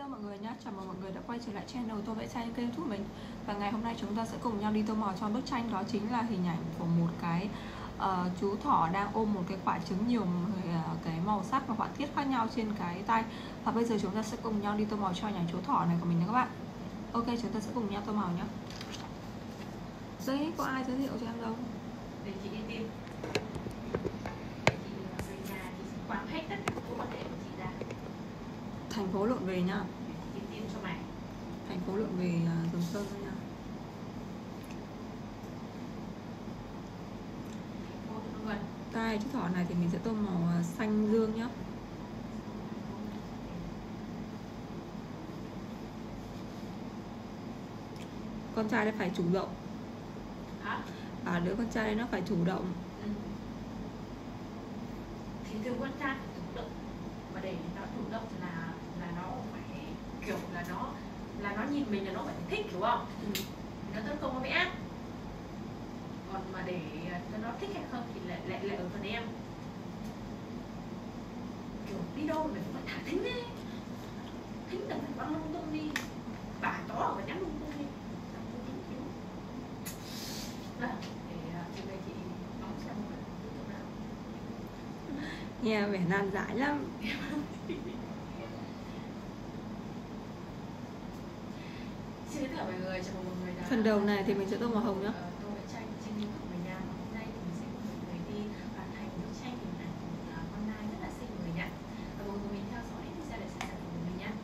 mọi người nhé, chào mừng mọi người đã quay trở lại channel Tô Vẽ Tranh kênh YouTube mình. Và ngày hôm nay chúng ta sẽ cùng nhau đi tô màu cho bức tranh, đó chính là hình ảnh của một cái chú thỏ đang ôm một cái quả trứng nhiều cái màu sắc và họa tiết khác nhau trên cái tay. Và bây giờ chúng ta sẽ cùng nhau đi tô màu cho hình ảnh chú thỏ này của mình nha các bạn. Ok, chúng ta sẽ cùng nhau tô màu nhé. Đấy, có ai giới thiệu cho em đâu? Để chị đi tìm. Để chị về nhà chị sẽ quăng hết tất cả mối quan hệ của chị ra. Thành phố lượn về nhá. Để chị tìm cho mày. Thành phố lượn về Rồng Sơn thôi nha. Tai chú thỏ này thì mình sẽ tô màu xanh dương nhá. Con trai đây phải chủ động. Hả? Đứa con trai đây nó phải chủ động. Thì từ con trai phải chủ động. Mà để nó chủ động là nó phải kiểu là nó nhìn mình là nó phải thích, đúng không? Nó tấn công nó mới ác. Còn mà để cho nó thích hay không thì lại ở phần em. Kiểu đi đâu mình phải thả thính đi. Thính là phải băng lung tung đi. Bà chó ở phải nhắn lung tung đi. Đó, để chị về chị nói xem một nào. Nghe vẻ nan giải lắm. Xin kính chào mọi người, chào mừng mọi người đã... Phần đầu này thì mình sẽ tô màu hồng nhá. Tô vẽ tranh trên YouTube của mình nha. Hôm nay thì mình sẽ cùng mọi người đi hoàn thành bức tranh hình ảnh của con nai rất là xinh người nhá. Và mọi người mình theo dõi thì sẽ để sản phẩm của mình nhá.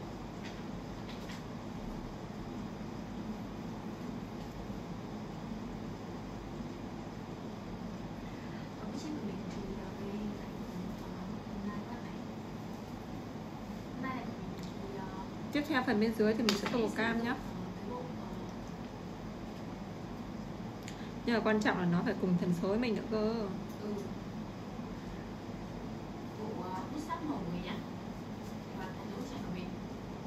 Và bức tranh của mình chủ yếu là về hình ảnh của con nai các bạn. Con nai này của mình chủ yếu... Tiếp theo phần bên dưới thì mình sẽ tô màu cam nhá. Nhưng mà quan trọng là nó phải cùng tần số với mình nữa cơ. Bộ bút sáp màu người nhá. Để hoàn thành bức tranh của mình.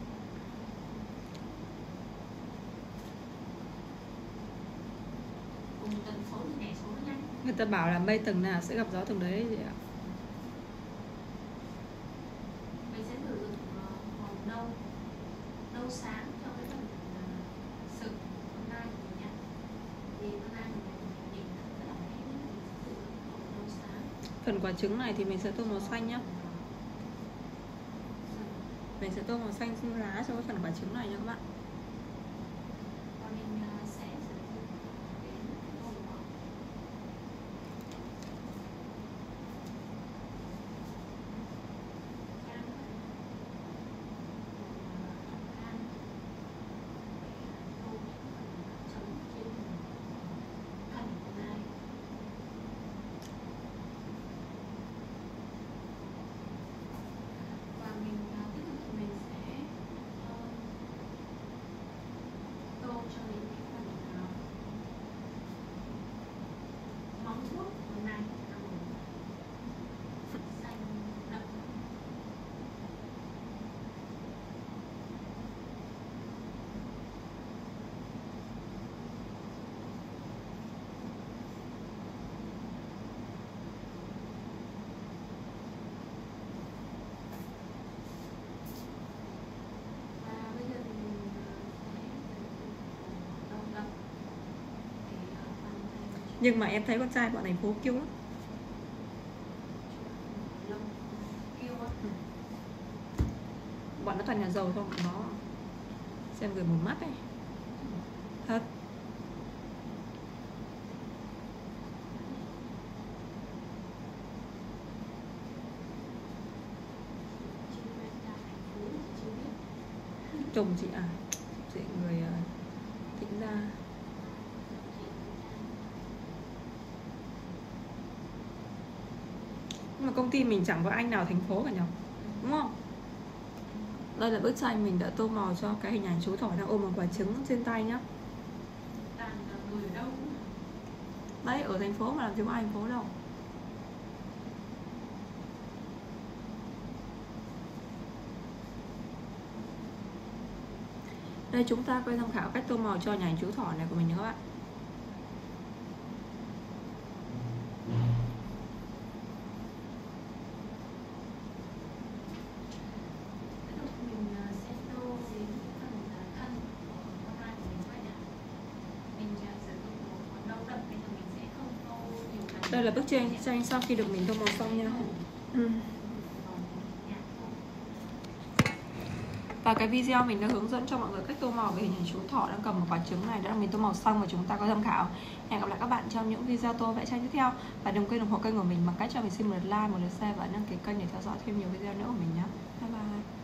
Cùng tần số thì nhảy số nó nhanh. Người ta bảo là mây tầng nào sẽ gặp gió tầng đấy gì ạ? Mình sẽ sử dụng màu nâu, nâu sáng cho cái phần sừng con nai của mình nhá. Thì con nai của mình nhìn rất là đẹp, mình sử dụng màu nâu sáng. Phần quả trứng này thì mình sẽ tô màu xanh nhá. Mình sẽ tô màu xanh lá cho cái phần quả trứng này nha các bạn. Và mình sẽ sử dụng đến màu Nhưng mà em thấy con trai bọn này phố kiêu lắm. Bọn nó toàn nhà giàu thôi, bọn nó xem người một mắt ấy. Thật. Chồng chị à? Chị người Tĩnh Gia. Nhưng mà công ty mình chẳng có anh nào thành phố cả nhỉ? Đúng không? Đây là bức tranh mình đã tô màu cho cái hình ảnh chú thỏ đang ôm một quả trứng trên tay nhá. Đấy, ở thành phố mà làm gì có ai thành phố đâu. Đây, chúng ta quay tham khảo cách tô màu cho hình ảnh chú thỏ này của mình nha các bạn. Đây là bức tranh sau khi được mình tô màu xong nha. Và cái video mình đã hướng dẫn cho mọi người cách tô màu về hình ảnh chú thỏ đang cầm một quả trứng này. Đó là mình tô màu xong và chúng ta có tham khảo. Hẹn gặp lại các bạn trong những video tô vẽ tranh tiếp theo. Và đừng quên ủng hộ kênh của mình bằng cách cho mình xin một lượt like, một lượt share và đăng ký kênh để theo dõi thêm nhiều video nữa của mình nhé. Bye bye.